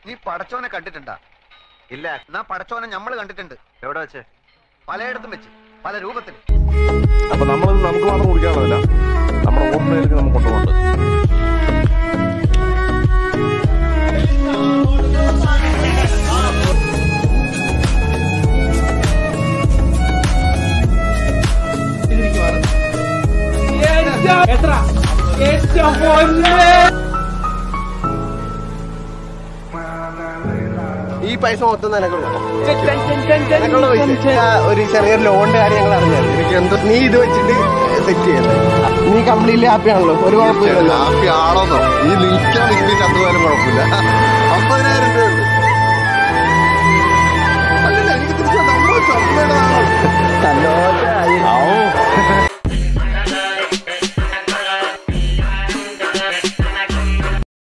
നീ പടച്ചോനെ കണ്ടിട്ടുണ്ടാ? ഇല്ല. എന്നാ പടച്ചോനെ നമ്മള് കണ്ടിട്ടുണ്ട്. എവിടെ വെച്ച്? പലയിടത്തും വെച്ച്, പല രൂപത്തിൽ. അപ്പൊ നമ്മളിത് നമുക്ക് മാത്രം കുടിക്കാനുള്ളതല്ല, നമ്മുടെ ഓർമ്മയിലേക്ക് നമുക്ക് കൊണ്ടുപോകുന്നുണ്ട്. ഈ പൈസ മൊത്തം നിനക്കുള്ള പൈസ. ഒരു ചെറിയൊരു ലോണിന്റെ കാര്യം ഞങ്ങൾ അറിഞ്ഞായിരുന്നു. എനിക്ക് എന്തോ നീ ഇത് വെച്ചിട്ട് സെറ്റ് ചെയ്യുന്നത്. നീ കംപ്ലീറ്റ്ലി ഹാപ്പി ആണല്ലോ? ഒരു കുഴപ്പമില്ല. ഹാപ്പി ആണോന്നോ? ഈ നിൽക്കാൻ നിൽക്കുന്ന ചത്തുപോയാലും കുഴപ്പമില്ല. 50,000 രൂപയുള്ളൂ. അല്ലല്ല, എനിക്ക് തിരിച്ചു നമ്മൾ ഹലോ